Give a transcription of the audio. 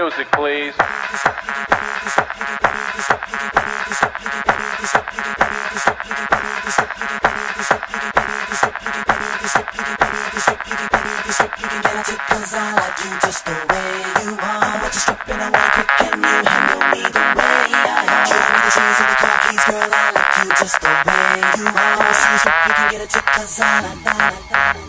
music, please. Cause I like you just the way you are. But you're stripping away quick, can you handle me the way I am? Show me the shoes and the car keys, girl, I like you just the way you are. See you strip, we can get a tip, cause I like that.